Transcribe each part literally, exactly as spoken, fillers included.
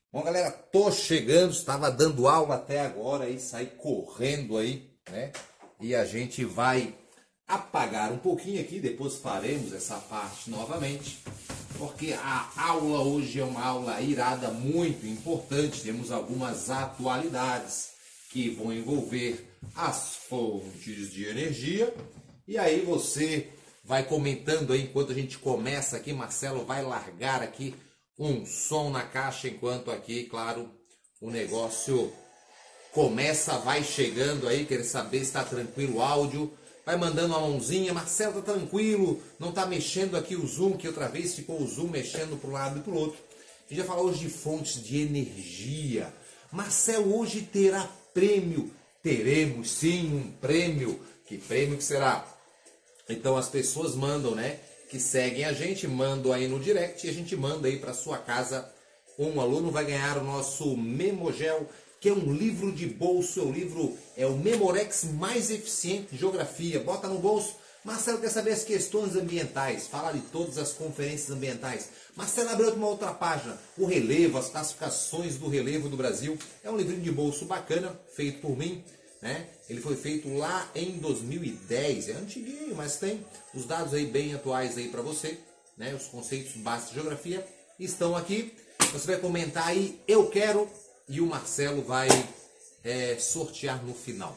Bom, galera, tô chegando, estava dando aula até agora e saí correndo aí, né? E a gente vai apagar um pouquinho aqui, depois faremos essa parte novamente, porque a aula hoje é uma aula irada, muito importante. Temos algumas atualidades que vão envolver as fontes de energia. E aí você vai comentando aí enquanto a gente começa aqui. Marcelo vai largar aqui um som na caixa, enquanto aqui, claro, o negócio começa, vai chegando aí, quer saber se está tranquilo o áudio, vai mandando uma mãozinha. Marcelo, tá tranquilo, não tá mexendo aqui o zoom, que outra vez ficou o zoom mexendo para um lado e para o outro. A gente vai falar hoje de fontes de energia. Marcelo, hoje terá prêmio? Teremos sim um prêmio. Que prêmio que será? Então as pessoas mandam, né? Que seguem a gente, mandam aí no direct e a gente manda aí para sua casa. Um aluno vai ganhar o nosso Memogel, que é um livro de bolso. É o livro, é o Memorex mais eficiente de geografia. Bota no bolso. Marcelo quer saber as questões ambientais, fala de todas as conferências ambientais. Marcelo abriu uma outra página, o relevo, as classificações do relevo do Brasil. É um livrinho de bolso bacana, feito por mim, né? Ele foi feito lá em dois mil e dez, é antiguinho, mas tem os dados aí bem atuais aí para você, né? Os conceitos básicos de geografia estão aqui. Você vai comentar aí, eu quero, e o Marcelo vai é, sortear no final.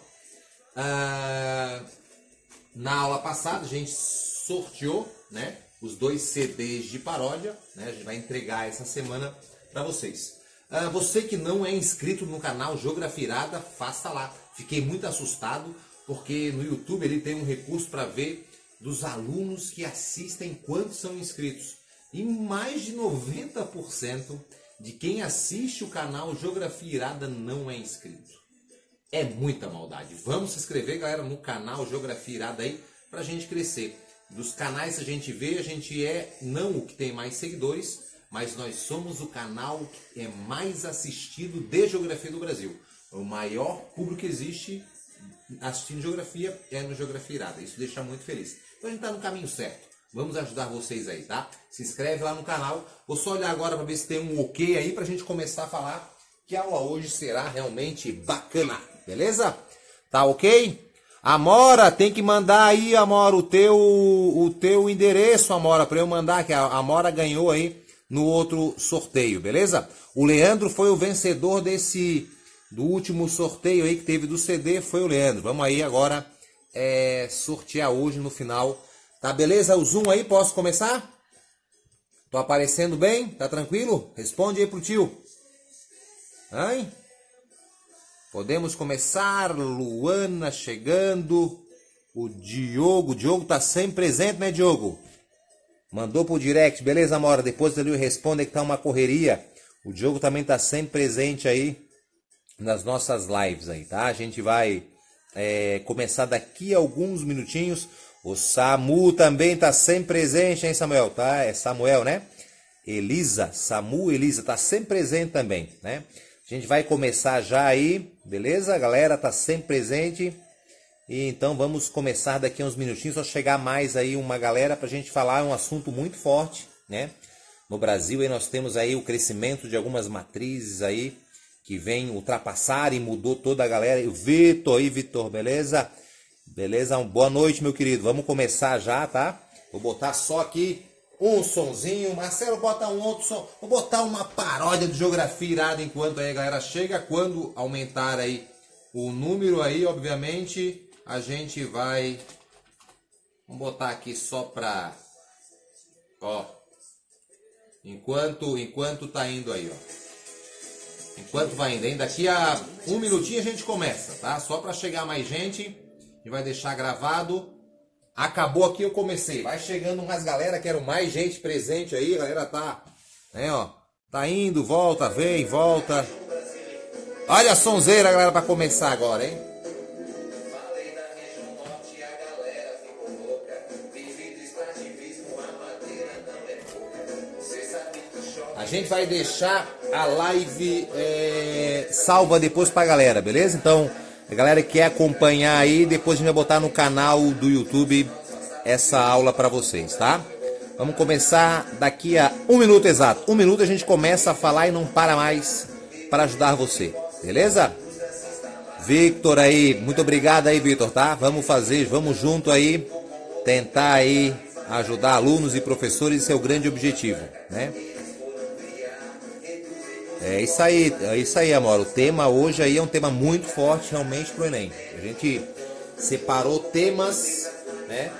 Ah, na aula passada a gente sorteou, né, os dois C Ds de paródia, né? A gente vai entregar essa semana para vocês. Ah, você que não é inscrito no canal Geografia Irada, faça lá. Fiquei muito assustado porque no YouTube ele tem um recurso para ver dos alunos que assistem quantos são inscritos. E mais de noventa por cento de quem assiste o canal Geografia Irada não é inscrito. É muita maldade. Vamos se inscrever, galera, no canal Geografia Irada aí para a gente crescer. Dos canais que a gente vê, a gente é não o que tem mais seguidores, mas nós somos o canal que é mais assistido de geografia do Brasil. O maior público que existe assistindo geografia é no Geografia Irada. Isso deixa muito feliz. Então a gente está no caminho certo. Vamos ajudar vocês aí, tá? Se inscreve lá no canal. Vou só olhar agora para ver se tem um ok aí para a gente começar a falar que a aula hoje será realmente bacana. Beleza? Tá ok? Amora, tem que mandar aí, Amora, o teu, o teu endereço, Amora, para eu mandar, que a Amora ganhou aí no outro sorteio, beleza? O Leandro foi o vencedor desse, do último sorteio aí que teve do C D, foi o Leandro. Vamos aí agora é, sortear hoje no final. Tá beleza? O zoom aí, posso começar? Tô aparecendo bem? Tá tranquilo? Responde aí pro tio. Hein? Podemos começar. Luana chegando. O Diogo. O Diogo tá sempre presente, né, Diogo? Mandou pro direct. Beleza, Amora? Depois ele responde que tá uma correria. O Diogo também tá sempre presente aí nas nossas lives aí, tá? A gente vai é, começar daqui a alguns minutinhos. O Samu também tá sempre presente, hein, Samuel? Tá? É Samuel, né? Elisa. Samu, Elisa. Tá sempre presente também, né? A gente vai começar já aí, beleza? A galera tá sempre presente. E então vamos começar daqui a uns minutinhos. Só chegar mais aí uma galera pra gente falar um assunto muito forte, né? No Brasil aí nós temos aí o crescimento de algumas matrizes aí que vem ultrapassar e mudou toda a galera. E o Vitor aí, Vitor, beleza? Beleza? Boa noite, meu querido. Vamos começar já, tá? Vou botar só aqui um sonzinho. Marcelo, bota um outro som. Vou botar uma paródia de geografia irada enquanto aí a galera chega. Quando aumentar aí o número aí, obviamente, a gente vai... Vamos botar aqui só pra... Ó. Enquanto, enquanto tá indo aí, ó. Enquanto vai indo, hein? Daqui a um minutinho a gente começa, tá? Só pra chegar mais gente. A gente vai deixar gravado. Acabou aqui, eu comecei. Vai chegando umas galera, quero mais gente presente aí. A galera tá, né, ó. Tá indo, volta, vem, volta. Olha a sonzeira, galera, pra começar agora, hein? A gente vai deixar a live é, salva depois pra galera, beleza? Então, a galera que quer acompanhar aí, depois a gente vai botar no canal do YouTube essa aula pra vocês, tá? Vamos começar daqui a um minuto exato. Um minuto a gente começa a falar e não para mais para ajudar você, beleza? Victor aí, muito obrigado aí, Victor, tá? Vamos fazer, vamos junto aí, tentar aí ajudar alunos e professores, esse é o grande objetivo, né? É isso aí, é isso aí, amor. O tema hoje aí é um tema muito forte realmente pro Enem. A gente separou temas, né,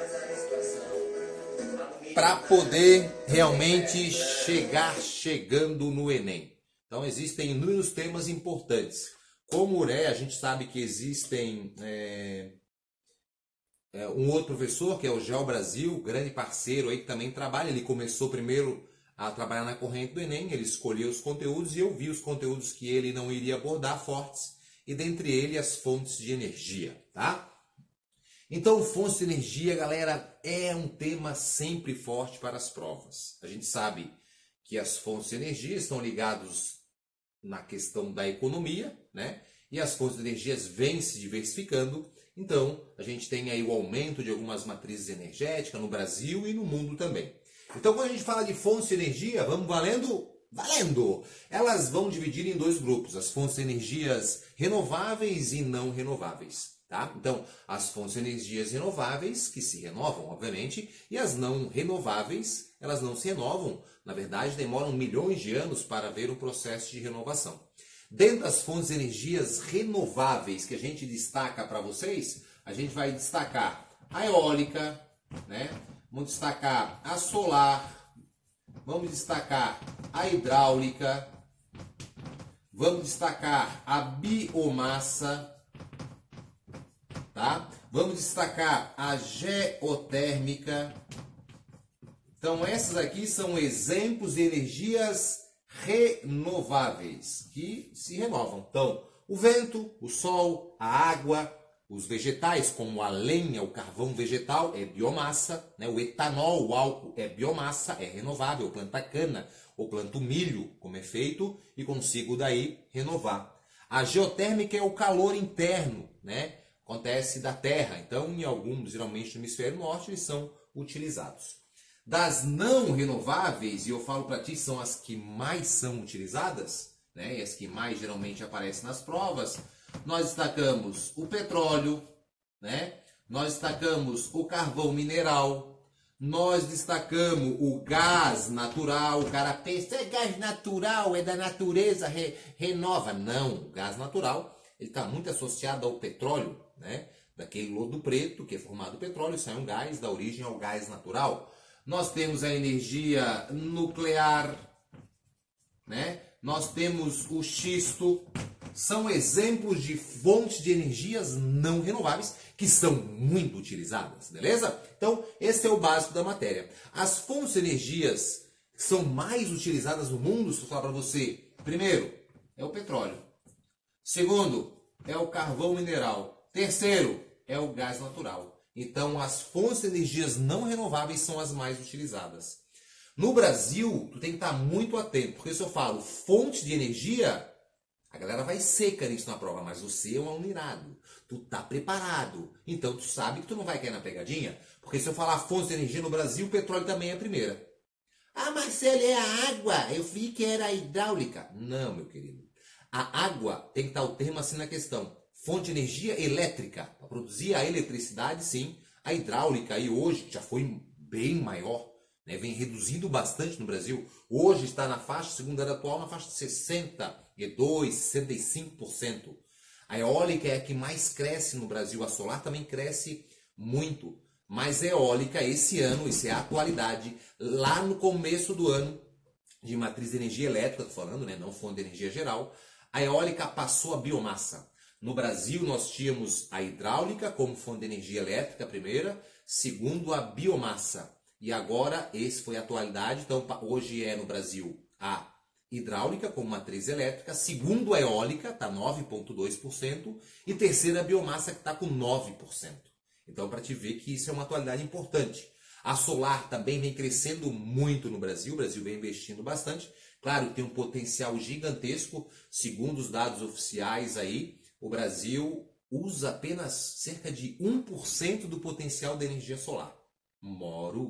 para poder realmente chegar chegando no Enem. Então existem inúmeros temas importantes. Como o U R E, a gente sabe que existem é, é, um outro professor, que é o Geo Brasil, grande parceiro aí que também trabalha. Ele começou primeiro a trabalhar na corrente do Enem, ele escolheu os conteúdos e eu vi os conteúdos que ele não iria abordar fortes, e dentre eles as fontes de energia, tá? Então, fontes de energia, galera, é um tema sempre forte para as provas. A gente sabe que as fontes de energia estão ligadas na questão da economia, né? E as fontes de energia vêm se diversificando. Então, a gente tem aí o aumento de algumas matrizes energéticas no Brasil e no mundo também. Então, quando a gente fala de fontes de energia, vamos valendo? Valendo! Elas vão dividir em dois grupos, as fontes de energias renováveis e não renováveis. Tá? Então, as fontes de energias renováveis, que se renovam, obviamente, e as não renováveis, elas não se renovam. Na verdade, demoram milhões de anos para haver um processo de renovação. Dentro das fontes de energias renováveis que a gente destaca para vocês, a gente vai destacar a eólica, né? Vamos destacar a solar, vamos destacar a hidráulica, vamos destacar a biomassa, tá? Vamos destacar a geotérmica. Então essas aqui são exemplos de energias renováveis que se renovam. Então, o vento, o sol, a água, os vegetais, como a lenha, o carvão vegetal, é biomassa, né? O etanol, o álcool é biomassa, é renovável. Eu planto a cana ou planto milho, como é feito, e consigo daí renovar. A geotérmica é o calor interno, né? Acontece da Terra. Então, em alguns, geralmente no hemisfério norte, eles são utilizados. Das não renováveis, e eu falo para ti, são as que mais são utilizadas, né? E as que mais geralmente aparecem nas provas, nós destacamos o petróleo, né? Nós destacamos o carvão mineral, nós destacamos o gás natural. O cara pensa, é gás natural, é da natureza, re, renova. Não, o gás natural ele está muito associado ao petróleo, né? Daquele lodo preto que é formado do petróleo, sai um gás, dá origem ao gás natural. Nós temos a energia nuclear, né? Nós temos o xisto. São exemplos de fontes de energias não renováveis que são muito utilizadas, beleza? Então, esse é o básico da matéria. As fontes de energias que são mais utilizadas no mundo, se eu falar para você, primeiro, é o petróleo. Segundo, é o carvão mineral. Terceiro, é o gás natural. Então, as fontes de energias não renováveis são as mais utilizadas. No Brasil, tu tem que estar muito atento, porque se eu falo fonte de energia, a galera vai seca nisso na prova, mas você é um aluno irado, tu tá preparado, então tu sabe que tu não vai cair na pegadinha, porque se eu falar fonte de energia no Brasil, o petróleo também é a primeira. Ah, Marcelo, é a água, eu vi que era a hidráulica. Não, meu querido. A água tem que estar o termo assim na questão. Fonte de energia elétrica, para produzir a eletricidade, sim. A hidráulica aí hoje já foi bem maior, né? Vem reduzindo bastante no Brasil. Hoje está na faixa, segundo a atual, na faixa de sessenta e dois, sessenta e cinco por cento. A eólica é a que mais cresce no Brasil. A solar também cresce muito. Mas a eólica, esse ano, isso é a atualidade, lá no começo do ano, de matriz de energia elétrica, estou falando, né? Não fonte de energia geral, a eólica passou a biomassa. No Brasil, nós tínhamos a hidráulica como fonte de energia elétrica, primeira, segundo, a biomassa. E agora, esse foi a atualidade, então hoje é no Brasil a hidráulica como matriz elétrica, segundo a eólica, está nove vírgula dois por cento, e terceira a biomassa, que está com nove por cento. Então, para te ver que isso é uma atualidade importante. A solar também vem crescendo muito no Brasil, o Brasil vem investindo bastante. Claro, tem um potencial gigantesco, segundo os dados oficiais aí, o Brasil usa apenas cerca de um por cento do potencial da energia solar. Moro.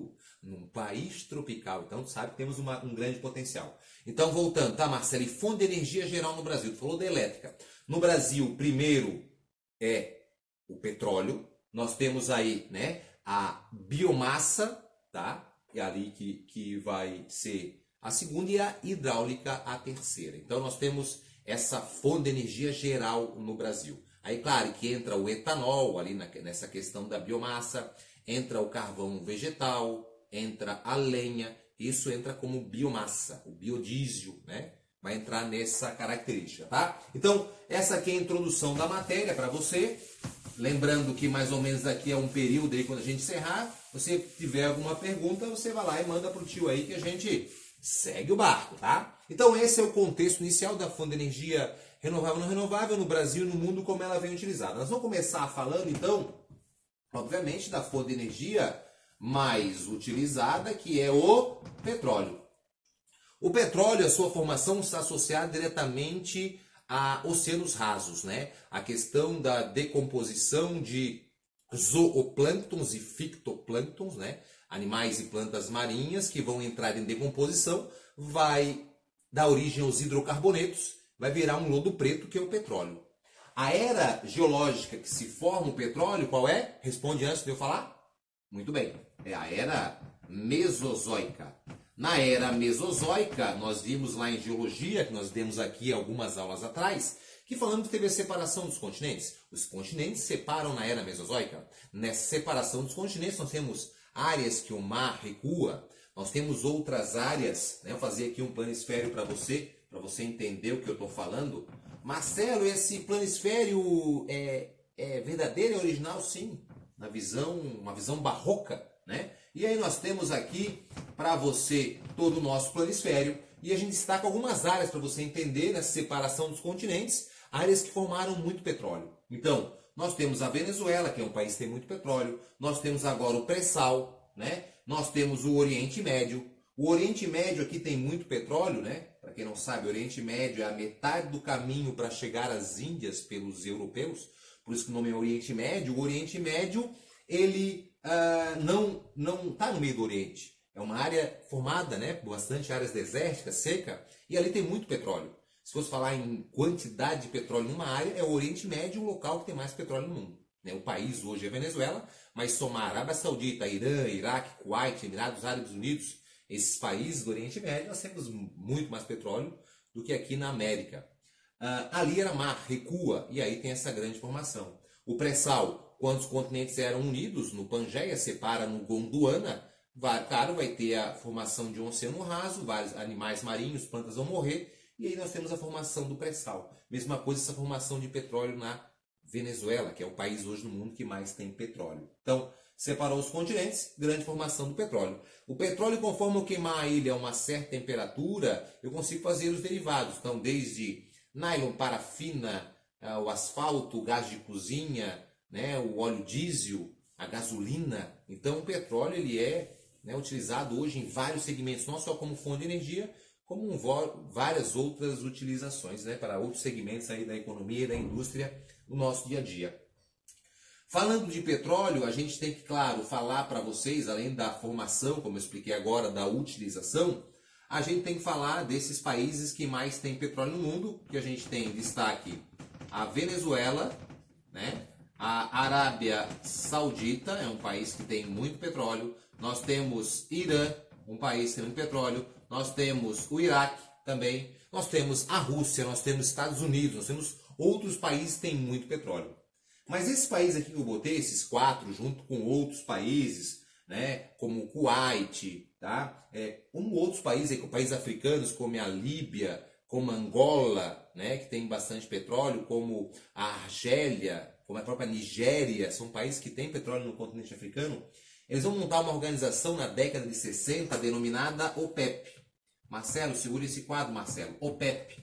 num país tropical. Então, tu sabe que temos uma, um grande potencial. Então, voltando, tá, Marcelo? E fonte de energia geral no Brasil? Tu falou da elétrica. No Brasil, primeiro é o petróleo. Nós temos aí, né, a biomassa, tá? E ali que, que vai ser a segunda e a hidráulica a terceira. Então, nós temos essa fonte de energia geral no Brasil. Aí, claro, que entra o etanol ali na, nessa questão da biomassa, entra o carvão vegetal, entra a lenha, isso entra como biomassa, o biodiesel, né? Vai entrar nessa característica, tá? Então, essa aqui é a introdução da matéria para você. Lembrando que mais ou menos daqui a um período aí, quando a gente encerrar, você tiver alguma pergunta, você vai lá e manda pro tio aí que a gente segue o barco, tá? Então, esse é o contexto inicial da fonte de energia renovável e não renovável no Brasil e no mundo, como ela vem utilizada. Nós vamos começar falando, então, obviamente, da fonte de energia mais utilizada, que é o petróleo. O petróleo, a sua formação está associada diretamente a oceanos rasos, né? A questão da decomposição de zooplânctons e fitoplânctons, né? Animais e plantas marinhas que vão entrar em decomposição, vai dar origem aos hidrocarbonetos, vai virar um lodo preto, que é o petróleo. A era geológica que se forma o petróleo, qual é? Responde antes de eu falar. Muito bem, é a era mesozoica. Na era mesozoica, nós vimos lá em geologia, que nós demos aqui algumas aulas atrás, que falando que teve a separação dos continentes. Os continentes separam na era mesozoica. Nessa separação dos continentes, nós temos áreas que o mar recua, nós temos outras áreas, né? Eu vou fazer aqui um planisfério para você, para você entender o que eu estou falando. Marcelo, esse planisfério é, é verdadeiro, é original? Sim, na visão, uma visão barroca, né? E aí nós temos aqui para você todo o nosso planisfério e a gente destaca algumas áreas para você entender nessa separação dos continentes, áreas que formaram muito petróleo. Então, nós temos a Venezuela, que é um país que tem muito petróleo, nós temos agora o pré-sal, né? Nós temos o Oriente Médio. O Oriente Médio aqui tem muito petróleo, né? Para quem não sabe, o Oriente Médio é a metade do caminho para chegar às Índias pelos europeus, por isso que o nome é Oriente Médio. O Oriente Médio, ele uh, não não está no meio do Oriente. É uma área formada, né, por bastante áreas desérticas, seca, e ali tem muito petróleo. Se fosse falar em quantidade de petróleo numa área, é o Oriente Médio o local que tem mais petróleo no mundo. O país hoje é Venezuela, mas somar Arábia Saudita, Irã, Iraque, Kuwait, Emirados Árabes Unidos, esses países do Oriente Médio, nós temos muito mais petróleo do que aqui na América. Uh, ali era mar, recua, e aí tem essa grande formação. O pré-sal, quando os continentes eram unidos, no Pangeia, separa no Gondwana, vai, claro, vai ter a formação de um oceano raso, vários animais marinhos, plantas vão morrer, e aí nós temos a formação do pré-sal. Mesma coisa essa formação de petróleo na Venezuela, que é o país hoje no mundo que mais tem petróleo. Então, separou os continentes, grande formação do petróleo. O petróleo, conforme eu queimar ele a uma certa temperatura, eu consigo fazer os derivados. Então, desde nylon, parafina, o asfalto, o gás de cozinha, né, o óleo diesel, a gasolina. Então, o petróleo ele é, né, utilizado hoje em vários segmentos, não só como fonte de energia, como um, várias outras utilizações, né, para outros segmentos aí da economia e da indústria no nosso dia a dia. Falando de petróleo, a gente tem que, claro, falar para vocês, além da formação, como eu expliquei agora, da utilização, a gente tem que falar desses países que mais têm petróleo no mundo, que a gente tem em destaque a Venezuela, né? A Arábia Saudita, é um país que tem muito petróleo, nós temos Irã, um país que tem muito petróleo, nós temos o Iraque também, nós temos a Rússia, nós temos Estados Unidos, nós temos outros países que têm muito petróleo. Mas esses países aqui que eu botei, esses quatro, junto com outros países, né, como o Kuwait, tá? É, um outros países, países africanos, como a Líbia, como a Angola, né, que tem bastante petróleo, como a Argélia, como a própria Nigéria, são países que têm petróleo no continente africano. Eles vão montar uma organização na década de sessenta denominada OPEP. Marcelo, segura esse quadro, Marcelo. OPEP.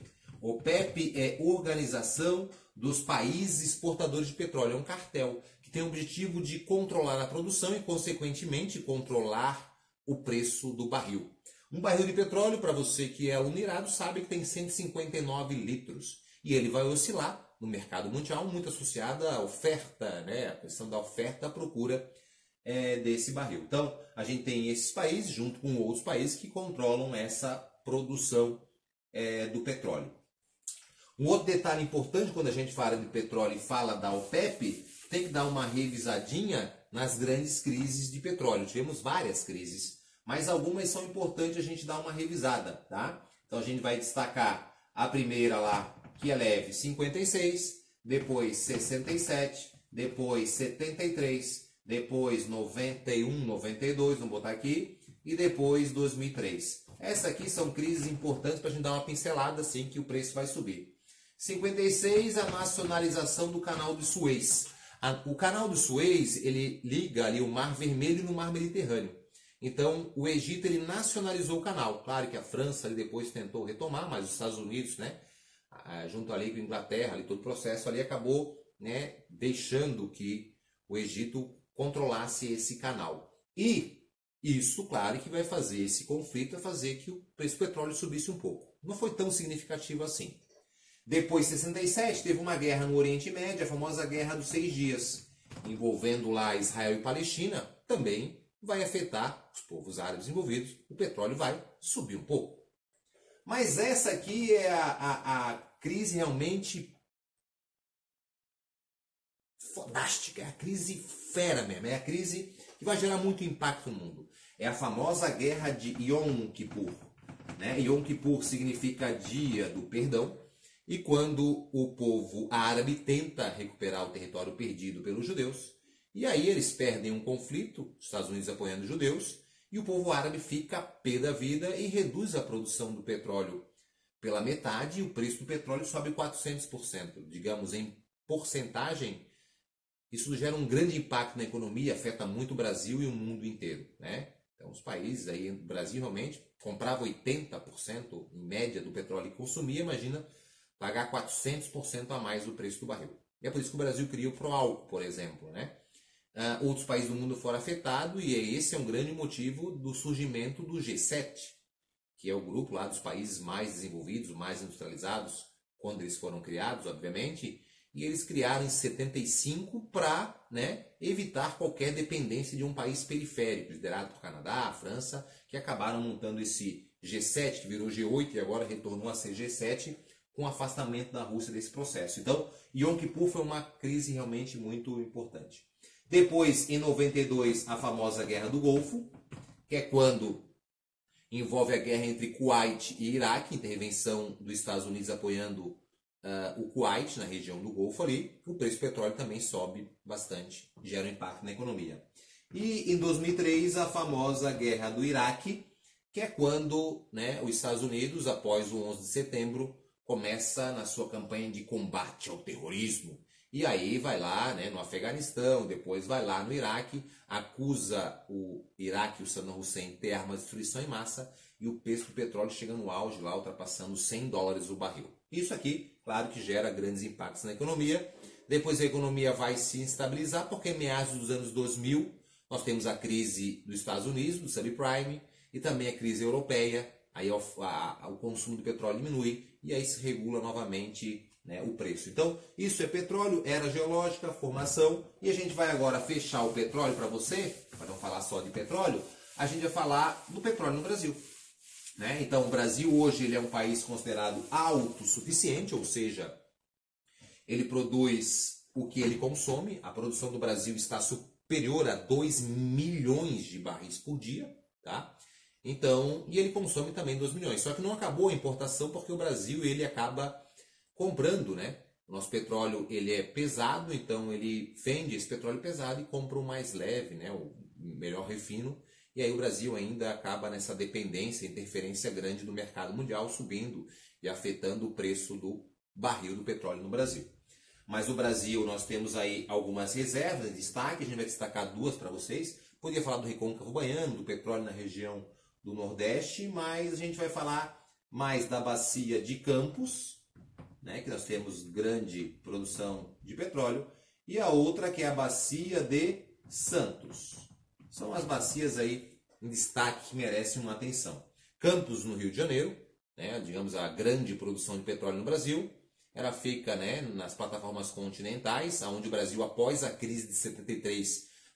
OPEP é Organização dos Países Exportadores de Petróleo. É um cartel que tem o objetivo de controlar a produção e, consequentemente, controlar o preço do barril. Um barril de petróleo, para você que é unirado, sabe que tem cento e cinquenta e nove litros. E ele vai oscilar no mercado mundial, muito associada à oferta, né? A questão da oferta e da procura é, desse barril. Então, a gente tem esses países, junto com outros países, que controlam essa produção é, do petróleo. Um outro detalhe importante quando a gente fala de petróleo e fala da OPEP, tem que dar uma revisadinha nas grandes crises de petróleo. Tivemos várias crises, mas algumas são importantes a gente dar uma revisada, tá? Então a gente vai destacar a primeira lá, que é leve, cinquenta e seis, depois sessenta e sete, depois setenta e três, depois noventa e um, noventa e dois, vamos botar aqui, e depois dois mil e três. Essas aqui são crises importantes para a gente dar uma pincelada assim que o preço vai subir. cinquenta e seis, a nacionalização do canal de Suez. O canal de Suez, ele liga ali o Mar Vermelho no Mar Mediterrâneo. Então, o Egito, ele nacionalizou o canal. Claro que a França ali depois tentou retomar, mas os Estados Unidos, né, junto ali com a Inglaterra, ali todo o processo ali acabou, né, deixando que o Egito controlasse esse canal. E isso, claro, que vai fazer esse conflito, vai fazer que o preço do petróleo subisse um pouco. Não foi tão significativo assim. Depois, em sessenta e sete, teve uma guerra no Oriente Médio, a famosa Guerra dos Seis Dias, envolvendo lá Israel e Palestina, também vai afetar os povos árabes envolvidos, o petróleo vai subir um pouco. Mas essa aqui é a, a, a crise realmente fodástica, é a crise fera mesmo, é a crise que vai gerar muito impacto no mundo. É a famosa guerra de Yom Kippur. Né? Yom Kippur significa dia do perdão, e quando o povo árabe tenta recuperar o território perdido pelos judeus, e aí eles perdem um conflito, os Estados Unidos apoiando os judeus, e o povo árabe fica pé da vida e reduz a produção do petróleo pela metade, e o preço do petróleo sobe quatrocentos por cento. Digamos, em porcentagem, isso gera um grande impacto na economia, afeta muito o Brasil e o mundo inteiro. Né? Então, os países aí, o Brasil realmente comprava oitenta por cento em média do petróleo que consumia, imagina pagar quatrocentos por cento a mais do preço do barril. E é por isso que o Brasil cria o Proálcool, por exemplo. Né? Uh, outros países do mundo foram afetados, e esse é um grande motivo do surgimento do G sete, que é o grupo lá dos países mais desenvolvidos, mais industrializados, quando eles foram criados, obviamente, e eles criaram em setenta e cinco para, né, evitar qualquer dependência de um país periférico, liderado por Canadá, França, que acabaram montando esse G sete, que virou G oito e agora retornou a ser G sete, com o afastamento da Rússia desse processo. Então, Yom Kippur foi uma crise realmente muito importante. Depois, em noventa e dois, a famosa Guerra do Golfo, que é quando envolve a guerra entre Kuwait e Iraque, intervenção dos Estados Unidos apoiando uh, o Kuwait, na região do Golfo ali. O preço do petróleo também sobe bastante, gera um impacto na economia. E em dois mil e três, a famosa Guerra do Iraque, que é quando, né, os Estados Unidos, após o onze de setembro, começa na sua campanha de combate ao terrorismo. E aí vai lá, né, no Afeganistão, depois vai lá no Iraque, acusa o Iraque e o Saddam Hussein de ter armas de destruição em massa, e o preço do petróleo chega no auge lá, ultrapassando cem dólares o barril. Isso aqui, claro que gera grandes impactos na economia. Depois a economia vai se estabilizar, porque em meados dos anos dois mil, nós temos a crise dos Estados Unidos, do subprime, e também a crise europeia. Aí a, a, o consumo do petróleo diminui e aí se regula novamente, né, o preço. Então, isso é petróleo, era geológica, formação. E a gente vai agora fechar o petróleo para você, para não falar só de petróleo, a gente vai falar do petróleo no Brasil. Né? Então, o Brasil hoje ele é um país considerado autossuficiente, ou seja, ele produz o que ele consome. A produção do Brasil está superior a dois milhões de barris por dia, tá? Então, e ele consome também dois milhões. Só que não acabou a importação porque o Brasil ele acaba comprando, né? O nosso petróleo ele é pesado, então ele vende esse petróleo pesado e compra o mais leve, né? O melhor refino. E aí o Brasil ainda acaba nessa dependência, interferência grande do mercado mundial, subindo e afetando o preço do barril do petróleo no Brasil. Mas o Brasil, nós temos aí algumas reservas de destaque, a gente vai destacar duas para vocês. Podia falar do recôncavo baiano, do petróleo na região do Nordeste, mas a gente vai falar mais da bacia de Campos, né, que nós temos grande produção de petróleo, e a outra que é a bacia de Santos. São as bacias aí em destaque que merecem uma atenção. Campos, no Rio de Janeiro, né, digamos a grande produção de petróleo no Brasil, ela fica, né, nas plataformas continentais, onde o Brasil, após a crise de setenta e três,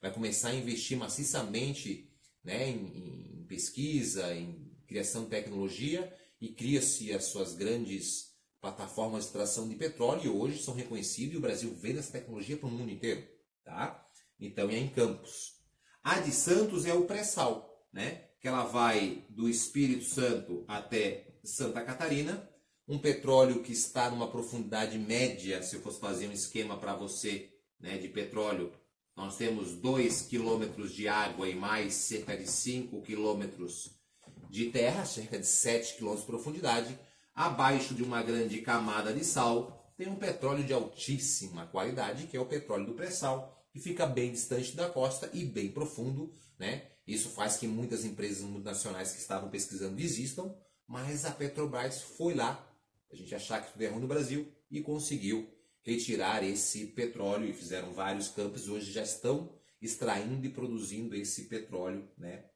vai começar a investir maciçamente, né, em, em pesquisa, em criação de tecnologia, e cria-se as suas grandes plataformas de extração de petróleo, e hoje são reconhecidas, e o Brasil vende essa tecnologia para o mundo inteiro. Tá? Então é em Campos. A de Santos é o pré-sal, né? Que ela vai do Espírito Santo até Santa Catarina, um petróleo que está numa profundidade média. Se eu fosse fazer um esquema para você, né, de petróleo, nós temos dois quilômetros de água e mais cerca de cinco quilômetros de terra, cerca de sete quilômetros de profundidade. Abaixo de uma grande camada de sal, tem um petróleo de altíssima qualidade, que é o petróleo do pré-sal, que fica bem distante da costa e bem profundo, né? Isso faz que muitas empresas multinacionais que estavam pesquisando desistam, mas a Petrobras foi lá, a gente achar que tudo é ruim no Brasil, e conseguiu retirar esse petróleo, e fizeram vários campos, hoje já estão extraindo e produzindo esse petróleo, né,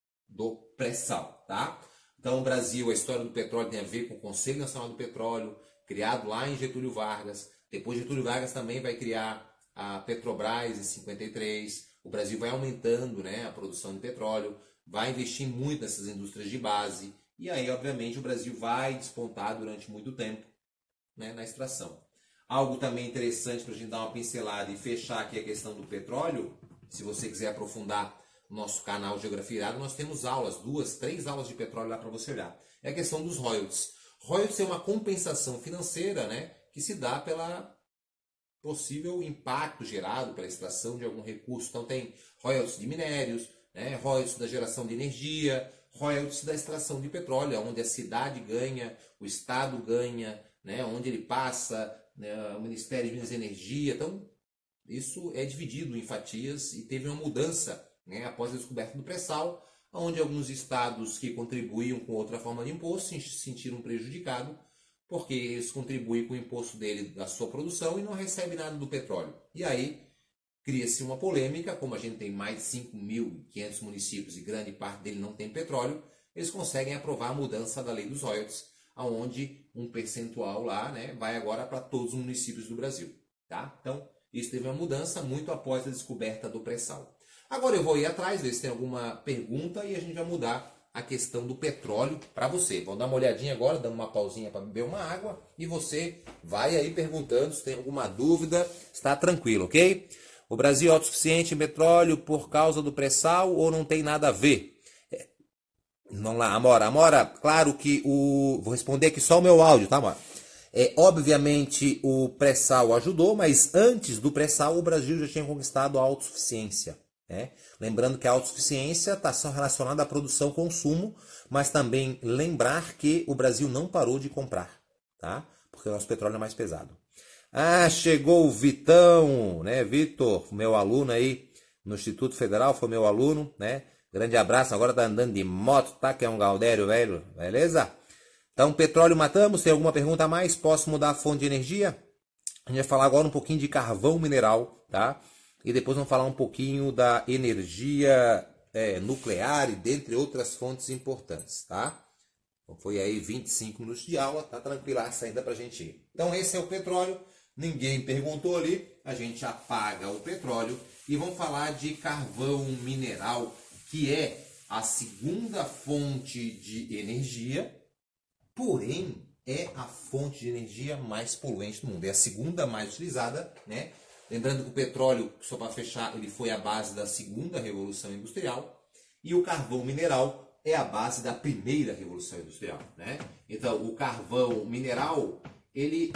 do pré-sal, tá? Então, o Brasil, a história do petróleo tem a ver com o Conselho Nacional do Petróleo, criado lá em Getúlio Vargas. Depois, Getúlio Vargas também vai criar a Petrobras em cinquenta e três. O Brasil vai aumentando, né, a produção de petróleo, vai investir muito nessas indústrias de base. E aí, obviamente, o Brasil vai despontar durante muito tempo, né, na extração. Algo também interessante para a gente dar uma pincelada e fechar aqui a questão do petróleo, se você quiser aprofundar no nosso canal Geografia Irado, nós temos aulas, duas, três aulas de petróleo lá para você olhar. É a questão dos royalties. Royalties é uma compensação financeira, né, que se dá pela possível impacto gerado pela extração de algum recurso. Então tem royalties de minérios, né, royalties da geração de energia, royalties da extração de petróleo, onde a cidade ganha, o Estado ganha, né, onde ele passa, né, o Ministério de Minas e Energia. Então isso é dividido em fatias e teve uma mudança, né, após a descoberta do pré-sal, onde alguns estados que contribuíam com outra forma de imposto se sentiram prejudicados, porque eles contribuem com o imposto dele da sua produção e não recebem nada do petróleo. E aí cria-se uma polêmica, como a gente tem mais de cinco mil e quinhentos municípios e grande parte dele não tem petróleo, eles conseguem aprovar a mudança da lei dos royalties, onde um percentual lá, né, vai agora para todos os municípios do Brasil. Tá? Então, isso teve uma mudança muito após a descoberta do pré-sal. Agora eu vou ir atrás, ver se tem alguma pergunta e a gente vai mudar a questão do petróleo para você. Vamos dar uma olhadinha agora, dando uma pausinha para beber uma água, e você vai aí perguntando se tem alguma dúvida, está tranquilo, ok? O Brasil é autossuficiente em petróleo por causa do pré-sal ou não tem nada a ver? É, vamos lá, Amora. Amora, claro que o... Vou responder aqui só o meu áudio, tá, Amora? É, obviamente o pré-sal ajudou, mas antes do pré-sal o Brasil já tinha conquistado a autossuficiência. Né? Lembrando que a autossuficiência está só relacionada à produção e consumo, mas também lembrar que o Brasil não parou de comprar, tá? Porque o nosso petróleo é mais pesado. Ah, chegou o Vitão, né? Vitor, meu aluno aí no Instituto Federal, foi meu aluno, né? Grande abraço, agora tá andando de moto, tá? Que é um Galdério, velho, beleza? Então, petróleo matamos, tem alguma pergunta a mais? Posso mudar a fonte de energia? A gente vai falar agora um pouquinho de carvão mineral, tá? E depois vamos falar um pouquinho da energia é, nuclear e dentre outras fontes importantes, tá? Então foi aí vinte e cinco minutos de aula, tá tranquilaça ainda pra gente ir. Então esse é o petróleo, ninguém perguntou ali, a gente apaga o petróleo e vamos falar de carvão mineral, que é a segunda fonte de energia, porém é a fonte de energia mais poluente do mundo, é a segunda mais utilizada, né? Lembrando que o petróleo, só para fechar, ele foi a base da segunda revolução industrial e o carvão mineral é a base da primeira revolução industrial, né? Então, o carvão mineral, ele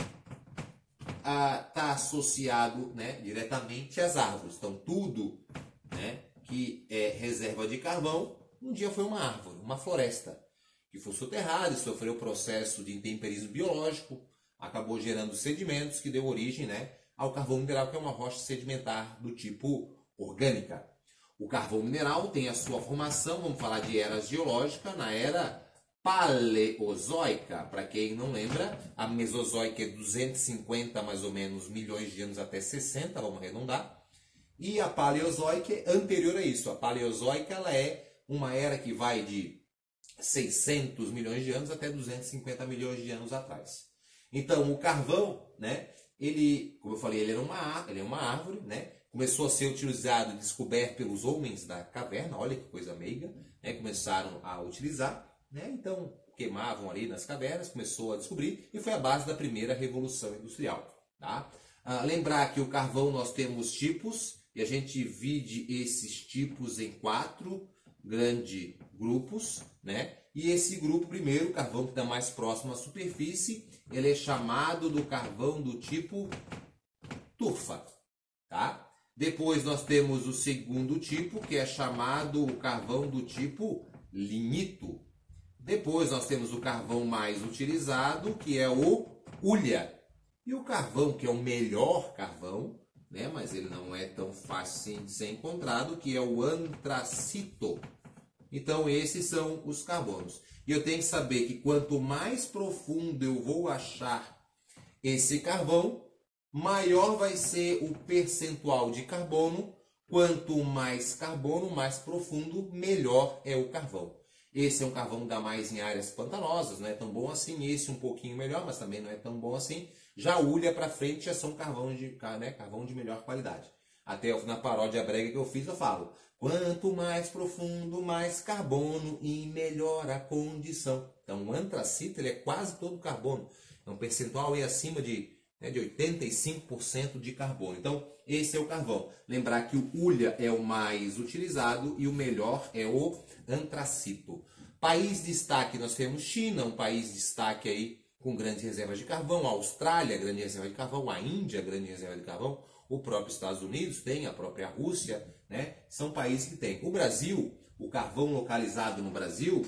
está associado, né, diretamente às árvores. Então, tudo, né, que é reserva de carvão, um dia foi uma árvore, uma floresta, que foi soterrada e sofreu o processo de intemperismo biológico, acabou gerando sedimentos que deu origem, né, ao carvão mineral, que é uma rocha sedimentar do tipo orgânica. O carvão mineral tem a sua formação, vamos falar de era geológica, na era paleozoica. Para quem não lembra, a mesozoica é duzentos e cinquenta mais ou menos milhões de anos até sessenta, vamos arredondar. E a paleozoica é anterior a isso. A paleozoica ela é uma era que vai de seiscentos milhões de anos até duzentos e cinquenta milhões de anos atrás. Então, o carvão, né? Ele, como eu falei, ele, era uma, ele é uma árvore, né? começou a ser utilizado e descoberto pelos homens da caverna, olha que coisa meiga, né? Começaram a utilizar, né? Então queimavam ali nas cavernas, começou a descobrir e foi a base da primeira revolução industrial. Tá? Ah, lembrar que o carvão nós temos tipos e a gente divide esses tipos em quatro grandes grupos, né? E esse grupo primeiro, o carvão que está mais próximo à superfície, ele é chamado do carvão do tipo turfa, tá? Depois nós temos o segundo tipo, que é chamado o carvão do tipo lignito. Depois nós temos o carvão mais utilizado, que é o hulha. E o carvão, que é o melhor carvão, né, mas ele não é tão fácil de ser encontrado, que é o antracito. Então esses são os carbonos. E eu tenho que saber que quanto mais profundo eu vou achar esse carvão, maior vai ser o percentual de carbono. Quanto mais carbono, mais profundo, melhor é o carvão. Esse é um carvão que dá mais em áreas pantanosas, não é tão bom assim. Esse um pouquinho melhor, mas também não é tão bom assim. Já a hulha para frente já são carvão de, né, carvão de melhor qualidade. Até na paródia brega que eu fiz eu falo, quanto mais profundo, mais carbono e melhor a condição. Então o antracito ele é quase todo carbono. É um percentual aí acima de, né, de oitenta e cinco por cento de carbono. Então esse é o carvão. Lembrar que o hulha é o mais utilizado e o melhor é o antracito. País de destaque, nós temos China, um país de destaque aí com grandes reservas de carvão, a Austrália, grande reserva de carvão, a Índia, grande reserva de carvão, o próprio Estados Unidos tem, a própria Rússia, né? São países que têm. O Brasil, o carvão localizado no Brasil,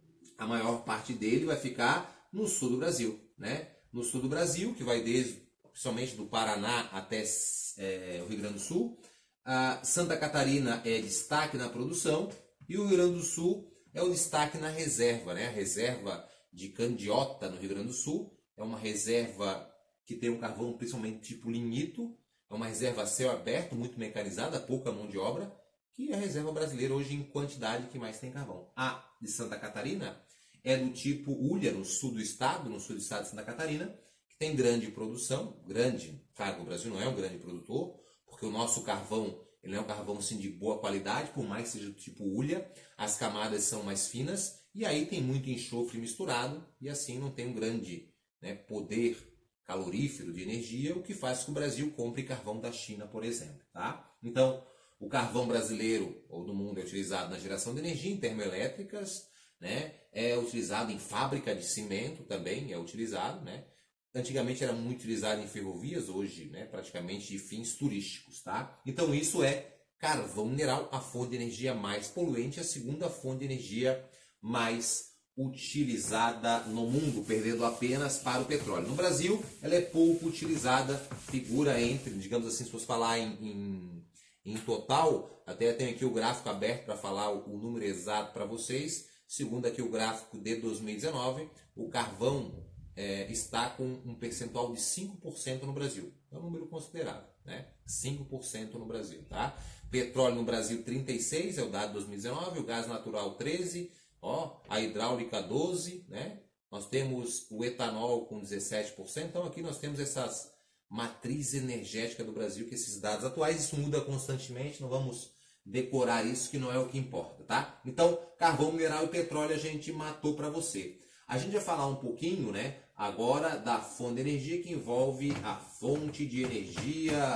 a maior parte dele vai ficar no sul do Brasil, né? No sul do Brasil, que vai desde, principalmente do Paraná até é, o Rio Grande do Sul. A Santa Catarina é destaque na produção e o Rio Grande do Sul é o destaque na reserva, né? A reserva de Candiota, no Rio Grande do Sul, é uma reserva que tem um carvão principalmente tipo lignito, é uma reserva a céu aberto, muito mecanizada, pouca mão de obra, que é a reserva brasileira hoje em quantidade que mais tem carvão. A de Santa Catarina é do tipo hulha, no sul do estado, no sul do estado de Santa Catarina, que tem grande produção, grande, claro, o Brasil não é um grande produtor, porque o nosso carvão, ele não é um carvão assim, de boa qualidade, por mais que seja do tipo hulha, as camadas são mais finas, e aí tem muito enxofre misturado, e assim não tem um grande, né, poder calorífero de energia, o que faz com que o Brasil compre carvão da China, por exemplo. Tá? Então, o carvão brasileiro ou do mundo é utilizado na geração de energia em termoelétricas, né? É utilizado em fábrica de cimento também, é utilizado. Né? Antigamente era muito utilizado em ferrovias, hoje, né, praticamente de fins turísticos. Tá? Então isso é carvão mineral, a fonte de energia mais poluente, a segunda fonte de energia mais utilizada no mundo, perdendo apenas para o petróleo. No Brasil, ela é pouco utilizada, figura entre, digamos assim, se fosse falar em, em, em total, até tenho aqui o gráfico aberto para falar o, o número exato para vocês. Segundo aqui o gráfico de dois mil e dezenove, o carvão é, está com um percentual de cinco por cento no Brasil. É um número considerável, né? cinco por cento no Brasil, tá? Petróleo no Brasil trinta e seis, é o dado de dois mil e dezenove, o gás natural treze, ó, a hidráulica doze, né? Nós temos o etanol com dezessete por cento. Então aqui nós temos essas matriz energética do Brasil, que esses dados atuais, isso muda constantemente, não vamos decorar isso, que não é o que importa, tá? Então, carvão, mineral e petróleo a gente matou para você. A gente vai falar um pouquinho, né, agora da fonte de energia que envolve a fonte de energia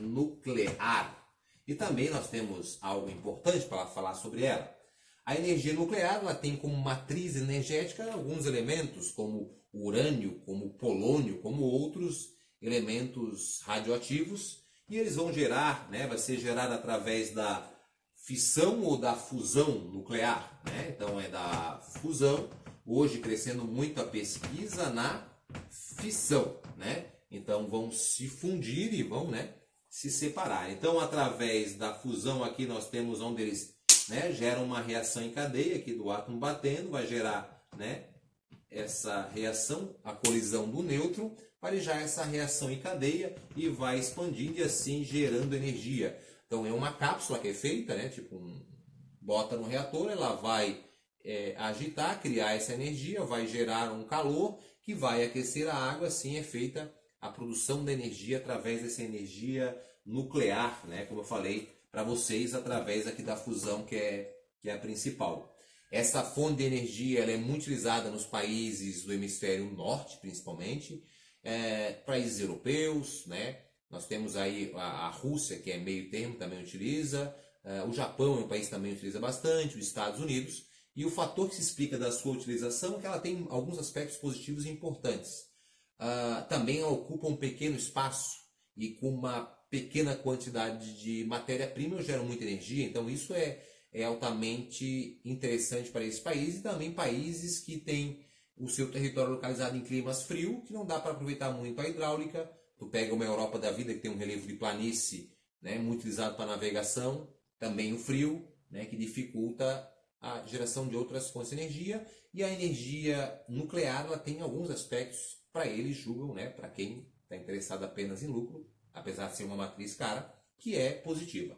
nuclear. E também nós temos algo importante para falar sobre ela. A energia nuclear, ela tem como matriz energética alguns elementos, como o urânio, como o polônio, como outros elementos radioativos, e eles vão gerar, né, vai ser gerado através da fissão ou da fusão nuclear, né? Então é da fusão, hoje crescendo muito a pesquisa na fissão, né? Então vão se fundir e vão, né, se separar. Então através da fusão aqui nós temos onde eles, né, geram uma reação em cadeia aqui do átomo batendo, vai gerar, né, essa reação, a colisão do nêutron, vai gerar essa reação em cadeia e vai expandindo e assim gerando energia. Então é uma cápsula que é feita, né, tipo um, bota no reator, ela vai é, agitar, criar essa energia, vai gerar um calor que vai aquecer a água, assim é feita a produção da energia através dessa energia nuclear, né, como eu falei para vocês, através aqui da fusão, que é, que é a principal. Essa fonte de energia ela é muito utilizada nos países do hemisfério norte, principalmente, é, países europeus, né? Nós temos aí a, a Rússia, que é meio termo, também utiliza, é, o Japão é um país que também utiliza bastante, os Estados Unidos, e o fator que se explica da sua utilização é que ela tem alguns aspectos positivos e importantes. Uh, também ela ocupa um pequeno espaço e com uma pequena quantidade de matéria-prima gera muita energia, então isso é, é altamente interessante para esse país e também países que têm o seu território localizado em climas frios, que não dá para aproveitar muito a hidráulica. Tu pega uma Europa da vida que tem um relevo de planície, né, muito utilizado para navegação, também o frio, né, que dificulta a geração de outras fontes de energia, e a energia nuclear ela tem alguns aspectos para eles, julgam, né, para quem está interessado apenas em lucro, apesar de ser uma matriz cara, que é positiva.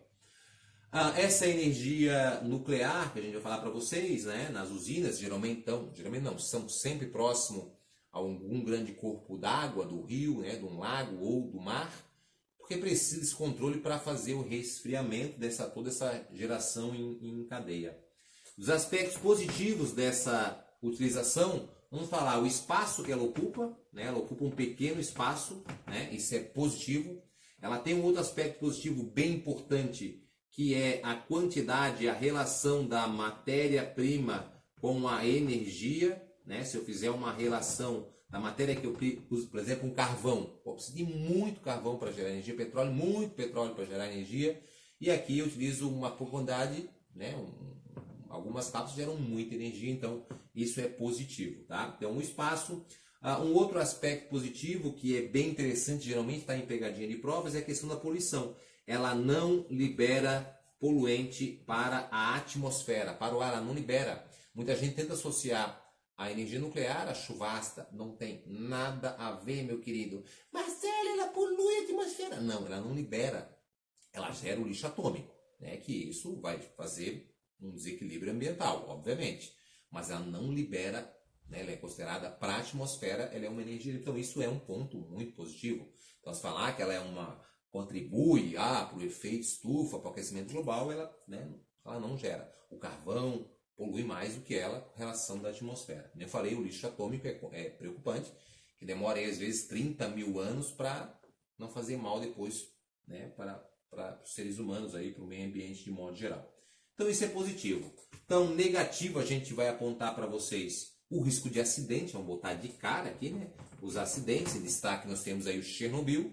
Ah, essa energia nuclear que a gente vai falar para vocês, né, nas usinas, geralmente, então, geralmente não, são sempre próximo a algum grande corpo d'água, do rio, né, de um lago ou do mar, porque precisa desse controle para fazer o resfriamento dessa toda essa geração em, em cadeia. Os aspectos positivos dessa utilização, vamos falar o espaço que ela ocupa, né? Ela ocupa um pequeno espaço, né? Isso é positivo. Ela tem um outro aspecto positivo bem importante, que é a quantidade, a relação da matéria-prima com a energia, né? Se eu fizer uma relação da matéria que eu uso, por exemplo, um carvão, eu preciso de muito carvão para gerar energia, petróleo, muito petróleo para gerar energia, e aqui eu utilizo uma quantidade, né? Um, algumas cápsulas geram muita energia, então isso é positivo, tá? Então o espaço. Uh, um outro aspecto positivo que é bem interessante, geralmente está em pegadinha de provas, é a questão da poluição. Ela não libera poluente para a atmosfera, para o ar, ela não libera. Muita gente tenta associar a energia nuclear à chuvasta, não tem nada a ver, meu querido. Marcelo, ela polui a atmosfera. Não, ela não libera. Ela gera o lixo atômico, né? Que isso vai fazer um desequilíbrio ambiental, obviamente, mas ela não libera, né? Ela é considerada para a atmosfera, ela é uma energia, então isso é um ponto muito positivo. Então, se falar que ela é uma contribui ah, para o efeito estufa, para o aquecimento global, ela, né, ela não gera. O carvão polui mais do que ela com relação da atmosfera. Como eu falei, o lixo atômico é, é preocupante, que demora aí, às vezes trinta mil anos para não fazer mal depois, né, para, para os seres humanos, aí, para o meio ambiente de modo geral. Então isso é positivo. Então negativo a gente vai apontar para vocês o risco de acidente, vamos botar de cara aqui, né? Os acidentes, em destaque nós temos aí o Chernobyl,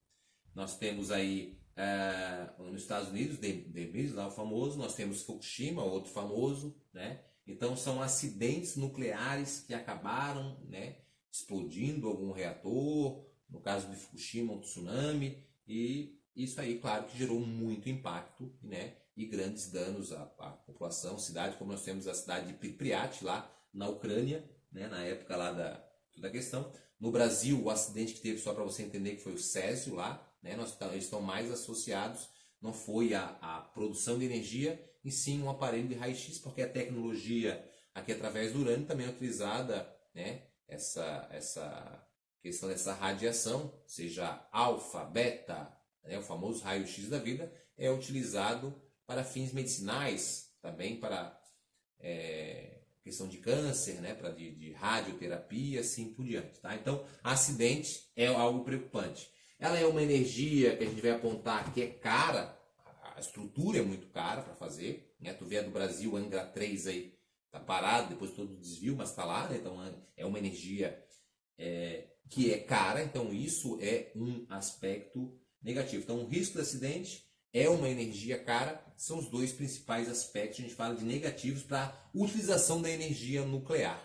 nós temos aí uh, nos Estados Unidos, Debris, lá o famoso, nós temos Fukushima, outro famoso, né? Então são acidentes nucleares que acabaram, né, explodindo algum reator, no caso de Fukushima, um tsunami, e isso aí, claro, que gerou muito impacto, né? E grandes danos à, à população, cidade, como nós temos a cidade de Pripyat, lá na Ucrânia, né, na época lá da, da questão. No Brasil, o acidente que teve, só para você entender, que foi o Césio lá, né, nós, eles estão mais associados, não foi a, a produção de energia, e sim um aparelho de raio-x, porque a tecnologia aqui através do urânio também é utilizada, né, essa, essa questão dessa radiação, seja alfa, beta, né, o famoso raio-x da vida, é utilizado para fins medicinais, também para é, questão de câncer, né, para de, de radioterapia, assim por diante. Tá? Então, acidente é algo preocupante. Ela é uma energia que a gente vai apontar que é cara, a estrutura é muito cara para fazer. Né? Tu vê a do Brasil, Angra três aí, está parado, depois todo o desvio, mas está lá. Né? Então, é uma energia é, que é cara, então isso é um aspecto negativo. Então, o risco de acidente é uma energia cara, são os dois principais aspectos. A gente fala de negativos para a utilização da energia nuclear.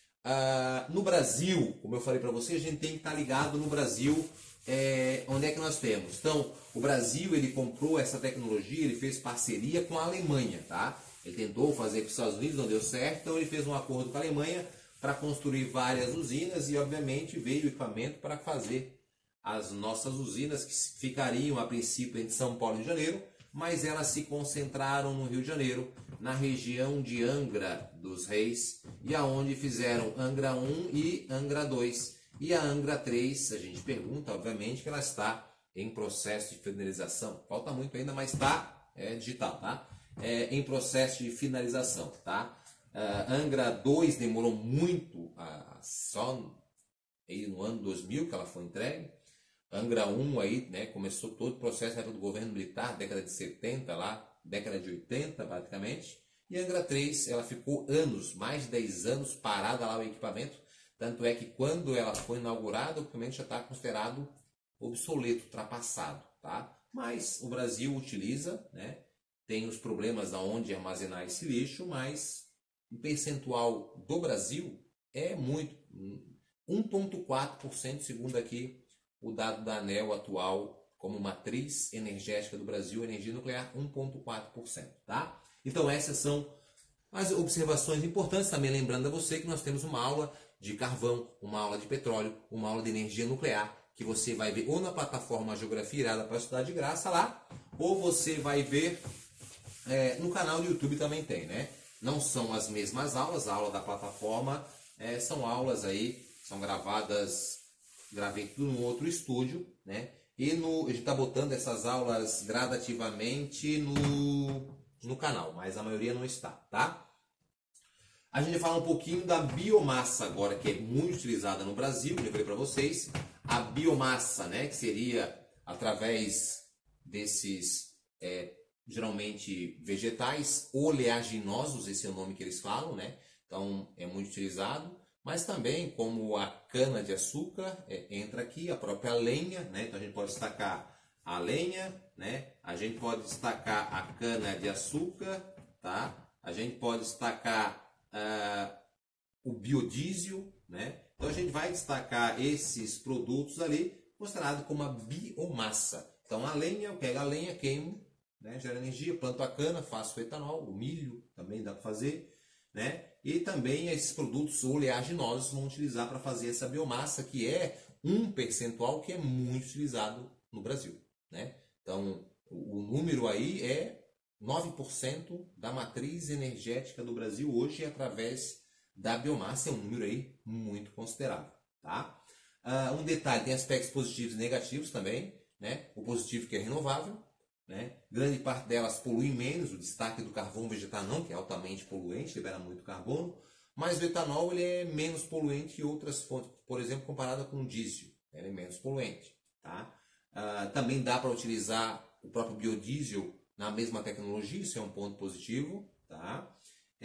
Ah, no Brasil, como eu falei para você, a gente tem que estar ligado no Brasil, é, onde é que nós temos. Então, o Brasil, ele comprou essa tecnologia, ele fez parceria com a Alemanha, tá? Ele tentou fazer com os Estados Unidos, não deu certo, então ele fez um acordo com a Alemanha para construir várias usinas e, obviamente, veio o equipamento para fazer as nossas usinas, que ficariam a princípio entre São Paulo e Rio de Janeiro, mas elas se concentraram no Rio de Janeiro, na região de Angra dos Reis, e aonde fizeram Angra um e Angra dois. E a Angra três, a gente pergunta, obviamente, que ela está em processo de finalização. Falta muito ainda, mas está é, digital, tá? É, em processo de finalização, tá? Uh, Angra dois demorou muito, uh, só aí no ano dois mil que ela foi entregue. Angra um aí, né, começou todo o processo era do governo militar, década de setenta lá, década de oitenta praticamente. E Angra três, ela ficou anos, mais de dez anos parada lá o equipamento. Tanto é que quando ela foi inaugurada, o equipamento já está considerado obsoleto, ultrapassado, tá? Mas o Brasil utiliza, né? Tem os problemas aonde armazenar esse lixo, mas o percentual do Brasil é muito, um vírgula quatro por cento, segundo aqui o dado da ANEEL atual, como matriz energética do Brasil, energia nuclear, um vírgula quatro por cento, tá? Então essas são as observações importantes, também lembrando a você que nós temos uma aula de carvão, uma aula de petróleo, uma aula de energia nuclear, que você vai ver ou na plataforma Geografia Irada para estudar de graça lá, ou você vai ver é, no canal do YouTube também tem, né? Não são as mesmas aulas, a aula da plataforma é, são aulas aí, são gravadas, gravei tudo no outro estúdio, né? E no, a gente está botando essas aulas gradativamente no, no canal, mas a maioria não está, tá? A gente vai falar um pouquinho da biomassa agora, que é muito utilizada no Brasil, que eu falei para vocês. A biomassa, né, que seria através desses, é, geralmente, vegetais oleaginosos, esse é o nome que eles falam, né? Então, é muito utilizado. Mas também, como a cana-de-açúcar é, entra aqui, a própria lenha, né? Então, a gente pode destacar a lenha, né? A gente pode destacar a cana-de-açúcar, tá? A gente pode destacar uh, o biodiesel, né? Então, a gente vai destacar esses produtos ali, considerado como a biomassa. Então, a lenha, eu pego a lenha, queimo, né? Gera energia, planto a cana, faço o etanol, o milho também dá para fazer, né? E também esses produtos oleaginosos vão utilizar para fazer essa biomassa, que é um percentual que é muito utilizado no Brasil, né? Então, o número aí é nove por cento da matriz energética do Brasil hoje é através da biomassa, é um número aí muito considerável, tá? Uh, um detalhe, tem aspectos positivos e negativos também, né? O positivo que é renovável, né? Grande parte delas poluem menos, o destaque do carvão vegetal não, que é altamente poluente, libera muito carbono, mas o etanol ele é menos poluente que outras fontes, por exemplo, comparada com o diesel, ele é menos poluente, tá? Uh, também dá para utilizar o próprio biodiesel na mesma tecnologia, isso é um ponto positivo, tá?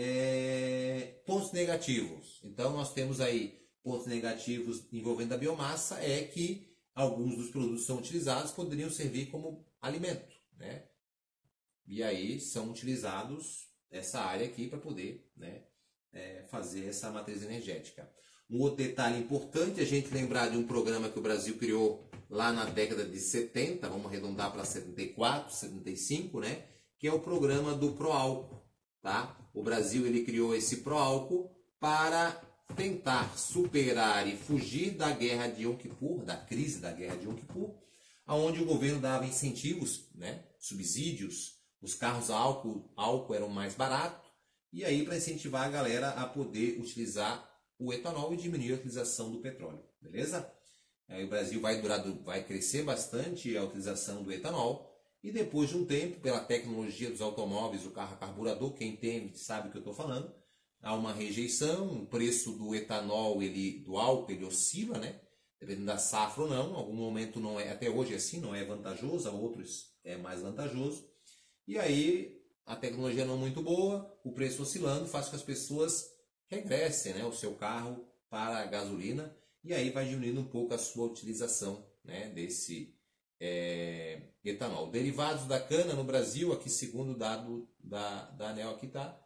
É, pontos negativos, então nós temos aí pontos negativos envolvendo a biomassa, é que alguns dos produtos que são utilizados poderiam servir como alimento, né? E aí são utilizados essa área aqui para poder, né, é, fazer essa matriz energética. Um outro detalhe importante é a gente lembrar de um programa que o Brasil criou lá na década de setenta, vamos arredondar para setenta e quatro, setenta e cinco, né? Que é o programa do Proálcool, tá? O Brasil ele criou esse Proálcool para tentar superar e fugir da guerra de Yom Kippur, da crise da guerra de Yom Kippur, onde o governo dava incentivos, né, subsídios, os carros a álcool, álcool eram mais baratos, e aí para incentivar a galera a poder utilizar o etanol e diminuir a utilização do petróleo, beleza? Aí o Brasil vai, durar, vai crescer bastante a utilização do etanol, e depois de um tempo, pela tecnologia dos automóveis, o carro a carburador, quem entende sabe o que eu estou falando, há uma rejeição, o preço do etanol, ele, do álcool, ele oscila, né? Dependendo da safra ou não, em algum momento não é, até hoje é assim, não é vantajoso, a outros é mais vantajoso. E aí a tecnologia não é muito boa, o preço oscilando faz com que as pessoas regressem, né, o seu carro para a gasolina, e aí vai diminuindo um pouco a sua utilização, né, desse é, etanol. Derivados da cana no Brasil, aqui segundo o dado da, da ANEEL, aqui está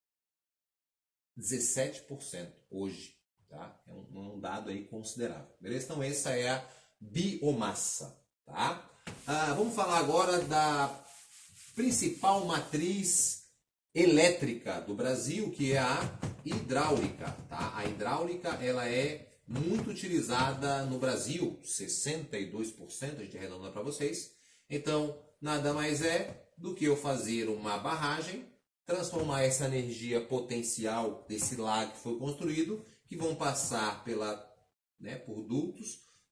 dezessete por cento hoje. Tá? É um, um dado aí considerável. Beleza? Então essa é a biomassa. Tá? Ah, vamos falar agora da principal matriz elétrica do Brasil, que é a hidráulica. Tá? A hidráulica ela é muito utilizada no Brasil, sessenta e dois por cento, a gente arredonda para vocês. Então, nada mais é do que eu fazer uma barragem, transformar essa energia potencial desse lago que foi construído, que vão passar pela, né, por dutos,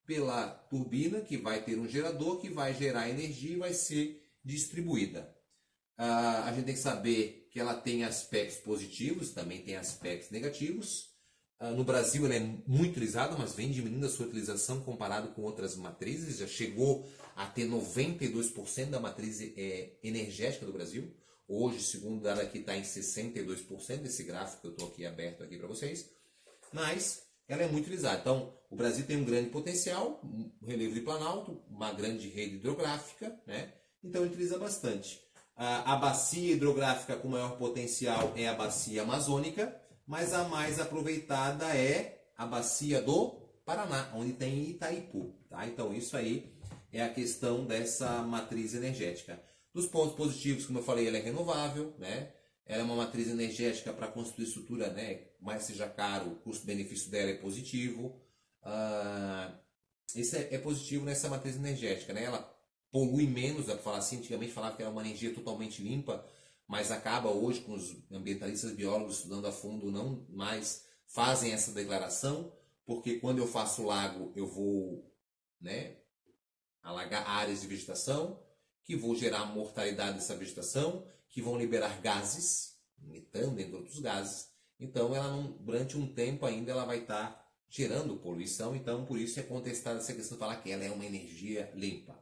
pela turbina, que vai ter um gerador, que vai gerar energia e vai ser distribuída. Uh, a gente tem que saber que ela tem aspectos positivos, também tem aspectos negativos. Uh, no Brasil ela é muito utilizada, mas vem diminuindo a sua utilização comparado com outras matrizes. Já chegou a ter noventa e dois por cento da matriz é, energética do Brasil. Hoje, segundo o dado aqui, está em sessenta e dois por cento desse gráfico que eu estou aqui aberto aqui para vocês. Mas ela é muito utilizada. Então, o Brasil tem um grande potencial, um relevo de planalto, uma grande rede hidrográfica, né? Então utiliza bastante. A, a bacia hidrográfica com maior potencial é a bacia amazônica, mas a mais aproveitada é a bacia do Paraná, onde tem Itaipu. Tá? Então isso aí é a questão dessa matriz energética. Dos pontos positivos, como eu falei, ela é renovável, né? Ela é uma matriz energética para construir estrutura, né? Mais seja caro, o custo-benefício dela é positivo. Ah, isso é, é positivo nessa matriz energética, né? Ela polui menos, dá para falar assim. Antigamente falava que era uma energia totalmente limpa, mas acaba hoje com os ambientalistas biólogos estudando a fundo, não mais fazem essa declaração, porque quando eu faço lago, eu vou, né, alagar áreas de vegetação, que vou gerar mortalidade dessa vegetação, que vão liberar gases, metano, entre outros gases. Então, ela não, durante um tempo ainda, ela vai estar gerando poluição. Então, por isso é contestada essa questão de falar que ela é uma energia limpa.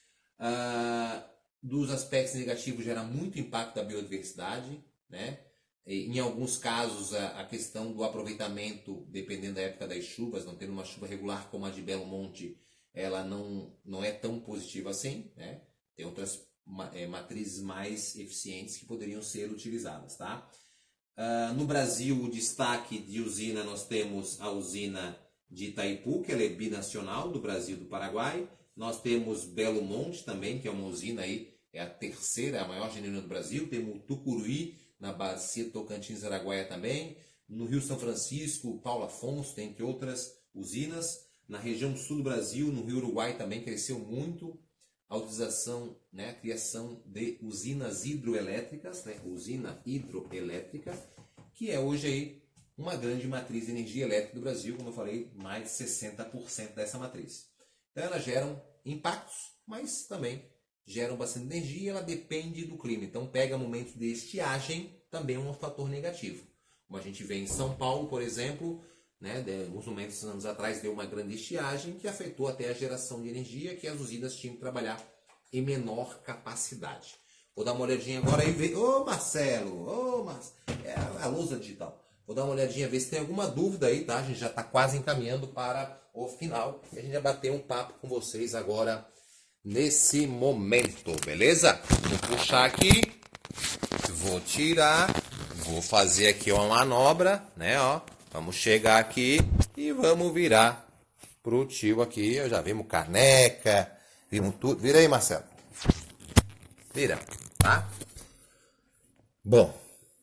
Ah, dos aspectos negativos, gera muito impacto da biodiversidade, né? E, em alguns casos, a, a questão do aproveitamento, dependendo da época das chuvas, não tendo uma chuva regular como a de Belo Monte, ela não, não é tão positiva assim, né? Tem outras é, matrizes mais eficientes que poderiam ser utilizadas, tá? Uh, no Brasil, o destaque de usina, nós temos a usina de Itaipu, que ela é binacional, do Brasil e do Paraguai. Nós temos Belo Monte também, que é uma usina aí, é a terceira, a maior genuína do Brasil. Temos Tucuruí, na bacia Tocantins-Araguaia também. No Rio São Francisco, Paulo Afonso, entre outras usinas. Na região sul do Brasil, no Rio Uruguai também cresceu muito a utilização, né, a criação de usinas hidroelétricas, né, usina hidroelétrica, que é hoje aí uma grande matriz de energia elétrica do Brasil, como eu falei, mais de sessenta por cento dessa matriz. Então elas geram impactos, mas também geram bastante energia, ela depende do clima. Então pega momentos de estiagem, também é um fator negativo. Como a gente vê em São Paulo, por exemplo, né, de alguns momentos, anos atrás, deu uma grande estiagem que afetou até a geração de energia, que as usinas tinham que trabalhar em menor capacidade. Vou dar uma olhadinha agora e ver... Ô, Marcelo! Ô, Marcelo! É a lousa digital. Vou dar uma olhadinha, ver se tem alguma dúvida aí, tá? A gente já está quase encaminhando para o final. E a gente vai bater um papo com vocês agora, nesse momento, beleza? Vou puxar aqui, vou tirar, vou fazer aqui uma manobra, né, ó. Vamos chegar aqui e vamos virar pro tio aqui. Eu já vimos caneca, vimos tudo. Vira aí, Marcelo. Vira, tá? Bom.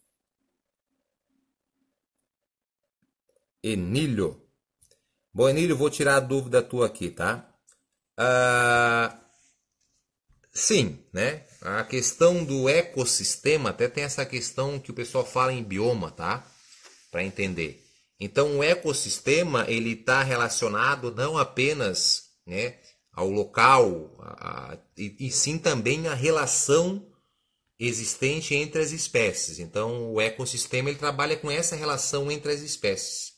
Emílio. Bom, Emílio, vou tirar a dúvida tua aqui, tá? Ah, sim, né? A questão do ecossistema, até tem essa questão que o pessoal fala em bioma, tá? Para entender. Então, o ecossistema ele está relacionado não apenas, né, ao local, a, a, e, e sim também a relação existente entre as espécies. Então, o ecossistema ele trabalha com essa relação entre as espécies.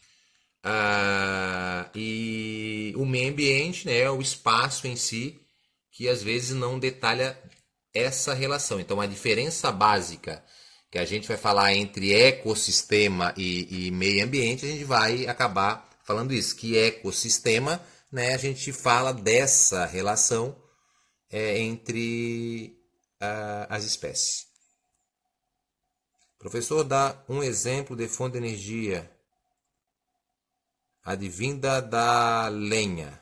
Ah, e o meio ambiente, né, é o espaço em si que às vezes não detalha essa relação. Então, a diferença básica que a gente vai falar entre ecossistema e, e meio ambiente, a gente vai acabar falando isso, que ecossistema, né, a gente fala dessa relação é, entre uh, as espécies. Professor, dá um exemplo de fonte de energia advinda da lenha.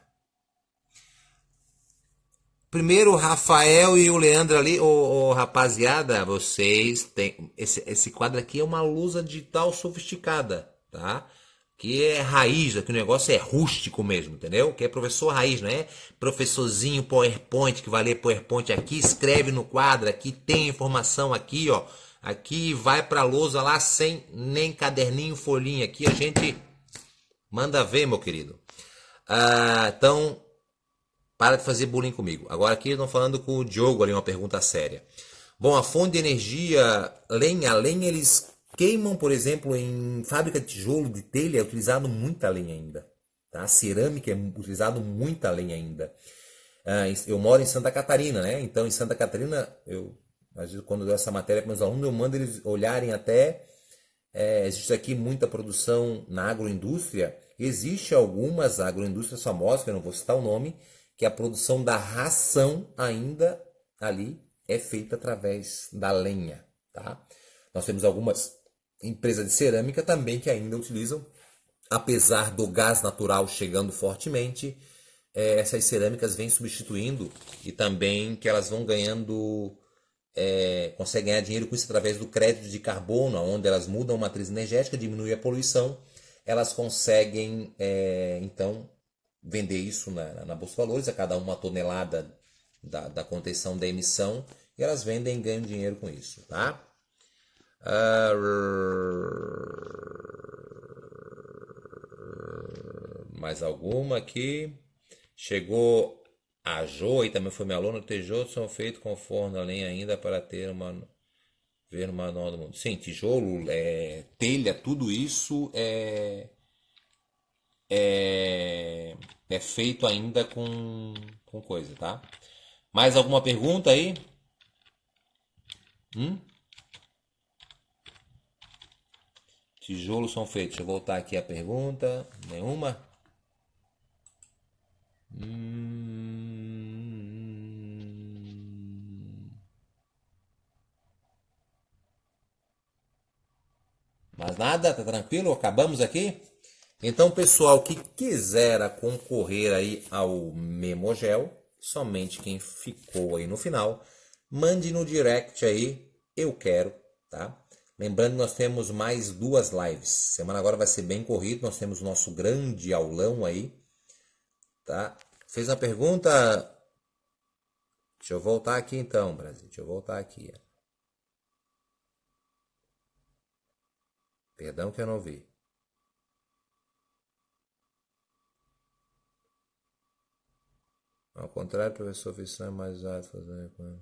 Primeiro o Rafael e o Leandro ali, ô, ô, rapaziada, vocês têm... Esse, esse quadro aqui é uma lousa digital sofisticada, tá? Que é raiz, que o negócio é rústico mesmo, entendeu? Que é professor raiz, não é professorzinho PowerPoint, que vai ler PowerPoint aqui, escreve no quadro, aqui tem informação aqui, ó. Aqui vai pra lousa lá sem nem caderninho, folhinha. Aqui a gente manda ver, meu querido. Ah, então, para de fazer bullying comigo. Agora aqui estão falando com o Diogo ali, uma pergunta séria. Bom, a fonte de energia, lenha, a lenha eles queimam, por exemplo, em fábrica de tijolo, de telha, é utilizado muita lenha ainda. Tá? Cerâmica é utilizado muita lenha ainda. Ah, eu moro em Santa Catarina, né? Então, em Santa Catarina, eu, às vezes, quando eu dou essa matéria para meus alunos, eu mando eles olharem até. É, existe aqui muita produção na agroindústria. Existe algumas agroindústrias famosas, que eu não vou citar o nome, que a produção da ração ainda ali é feita através da lenha, tá? Nós temos algumas empresas de cerâmica também que ainda utilizam, apesar do gás natural chegando fortemente, é, essas cerâmicas vêm substituindo e também que elas vão ganhando, é, conseguem ganhar dinheiro com isso através do crédito de carbono, onde elas mudam a matriz energética, diminuem a poluição, elas conseguem, é, então, vender isso na, na Bolsa de Valores, a cada uma tonelada da, da contenção da emissão, e elas vendem e ganham dinheiro com isso, tá? Uh, mais alguma aqui? Chegou a Jo, e também foi minha aluna. Tijolos são feitos com forno a lenha ainda para ter uma, ver no manual do mundo. Sim, tijolo, é, telha, tudo isso é, é, é feito ainda com, com coisa, tá? Mais alguma pergunta aí? Hum? Tijolos são feitos. Deixa eu voltar aqui a pergunta. Nenhuma? Hum... Mas nada, tá tranquilo? Acabamos aqui? Então, pessoal que quiser concorrer aí ao Memogel, somente quem ficou aí no final, mande no direct aí, eu quero, tá? Lembrando que nós temos mais duas lives. Semana agora vai ser bem corrido, nós temos o nosso grande aulão aí, tá? Fez uma pergunta? Deixa eu voltar aqui então, Brasil. Deixa eu voltar aqui. Perdão que eu não vi. Ao contrário, professor Fissão é mais usado fazer com...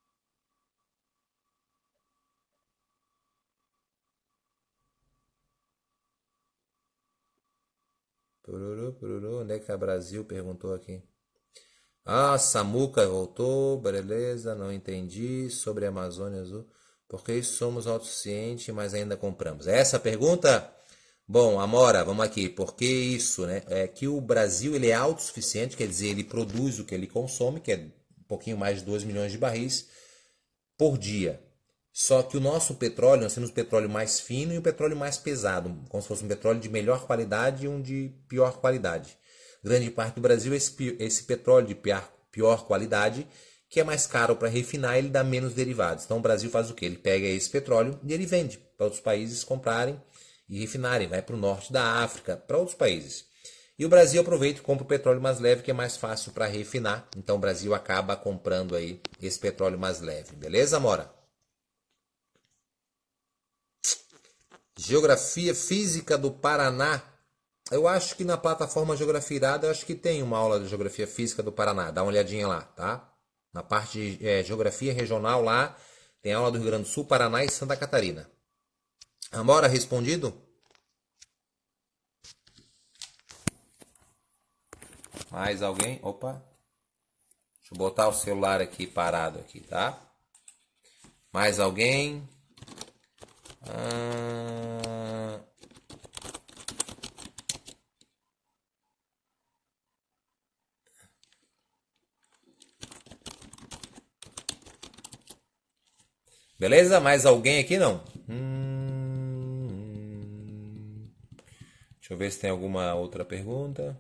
Pururu, pururu. Onde é que é Brasil? Perguntou aqui. Ah, Samuca voltou, beleza, não entendi. Sobre a Amazônia Azul. Por que somos autossuficientes, mas ainda compramos? Essa pergunta? Bom, Amora, vamos aqui. Por que isso, né? É que o Brasil ele é autossuficiente, quer dizer, ele produz o que ele consome, que é um pouquinho mais de dois milhões de barris por dia. Só que o nosso petróleo, nós temos o petróleo mais fino e o petróleo mais pesado, como se fosse um petróleo de melhor qualidade e um de pior qualidade. Grande parte do Brasil, esse, esse petróleo de pior, pior qualidade, que é mais caro para refinar, ele dá menos derivados. Então o Brasil faz o quê? Ele pega esse petróleo e ele vende para outros países comprarem e refinarem. Vai para o norte da África, para outros países. E o Brasil aproveita e compra o petróleo mais leve, que é mais fácil para refinar. Então o Brasil acaba comprando aí esse petróleo mais leve. Beleza, Amora? Geografia Física do Paraná. Eu acho que na plataforma Geografia Irada, eu acho que tem uma aula de Geografia Física do Paraná. Dá uma olhadinha lá, tá? Na parte de é, Geografia Regional lá, tem aula do Rio Grande do Sul, Paraná e Santa Catarina. Amora, respondido? Mais alguém? Opa. Deixa eu botar o celular aqui parado aqui, tá? Mais alguém? Ah... Beleza? Mais alguém aqui não? Hum... Deixa eu ver se tem alguma outra pergunta.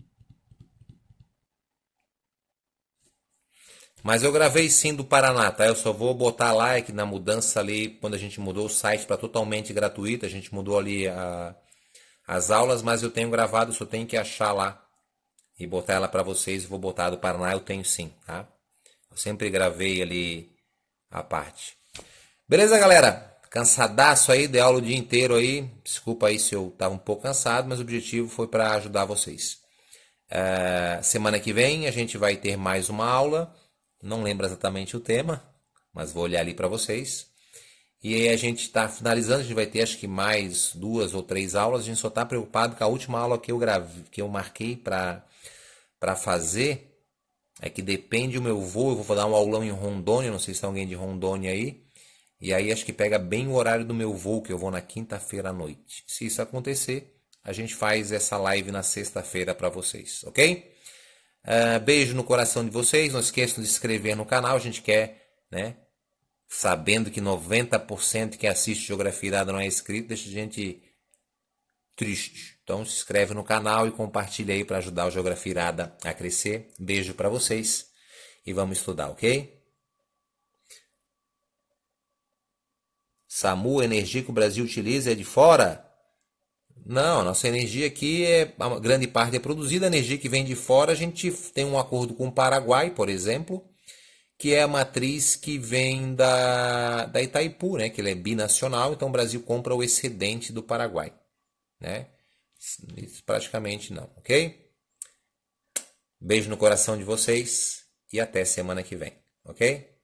Mas eu gravei sim do Paraná, tá? Eu só vou botar lá é que na mudança ali, quando a gente mudou o site para totalmente gratuito, a gente mudou ali a, as aulas, mas eu tenho gravado, só tenho que achar lá e botar ela para vocês. Vou botar do Paraná, eu tenho sim, tá? Eu sempre gravei ali a parte. Beleza, galera? Cansadaço aí, dei aula o dia inteiro aí. Desculpa aí se eu tava um pouco cansado, mas o objetivo foi para ajudar vocês. Uh, semana que vem a gente vai ter mais uma aula. Não lembro exatamente o tema, mas vou olhar ali para vocês. E aí a gente está finalizando, a gente vai ter acho que mais duas ou três aulas. A gente só está preocupado com a última aula que eu gravei, que eu marquei para para fazer. É que depende do meu voo. Eu vou dar um aulão em Rondônia, não sei se tem alguém de Rondônia aí. E aí acho que pega bem o horário do meu voo, que eu vou na quinta-feira à noite. Se isso acontecer, a gente faz essa live na sexta-feira para vocês, ok? Uh, beijo no coração de vocês. Não esqueçam de se inscrever no canal. A gente quer, né? Sabendo que noventa por cento que assiste Geografia Irada não é inscrito, deixa a gente triste. Então se inscreve no canal e compartilha aí para ajudar o Geografia Irada a crescer. Beijo para vocês e vamos estudar, ok? SAMU, a energia que o Brasil utiliza é de fora? Não, nossa energia aqui, é, a grande parte é produzida, a energia que vem de fora, a gente tem um acordo com o Paraguai, por exemplo, que é a matriz que vem da, da Itaipu, né? Que ele é binacional, então o Brasil compra o excedente do Paraguai, né? Isso praticamente não, ok? Beijo no coração de vocês e até semana que vem, ok?